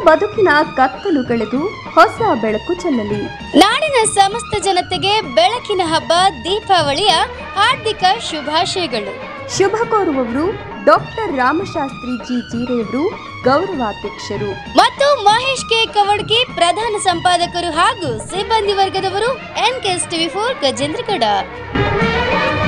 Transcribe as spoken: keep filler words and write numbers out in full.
ಬದುಕಿನ ಕತ್ತಲು ಕಳೆದು ಹೊಸ ಬೆಳಕು ಚೆಲ್ಲಲಿ. ನಾಡಿನ ಸಮಸ್ತ ಜನತೆಗೆ ಬೆಳಕಿನ ಹಬ್ಬ ದೀಪಾವಳಿಯ ಹಾರ್ದಿಕ ಶುಭಾಶಯಗಳು. ಶುಭ ಕೋರುವವರು ಡಾಕ್ಟರ್ ರಾಮಶಾಸ್ತ್ರಿ ಜಿ ಜೀರೆಯವರು, ಗೌರವಾಧ್ಯಕ್ಷರು, ಮತ್ತು ಮಹೇಶ್ ಕೆ ಕವಡ್ಗಿ, ಪ್ರಧಾನ ಸಂಪಾದಕರು ಹಾಗೂ ಸಿಬ್ಬಂದಿ ವರ್ಗದವರು, N K S TV for Gajendragad.